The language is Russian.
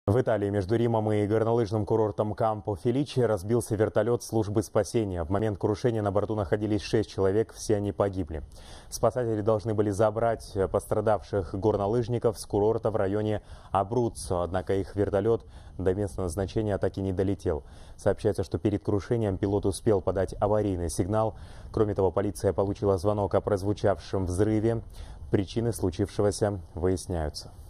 В Италии между Римом и горнолыжным курортом Кампо-Феличе разбился вертолет службы спасения. В момент крушения на борту находились 6 человек, все они погибли. Спасатели должны были забрать пострадавших горнолыжников с курорта в районе Абруццо, однако их вертолет до места назначения так и не долетел. Сообщается, что перед крушением пилот успел подать аварийный сигнал. Кроме того, полиция получила звонок о прозвучавшем взрыве. Причины случившегося выясняются.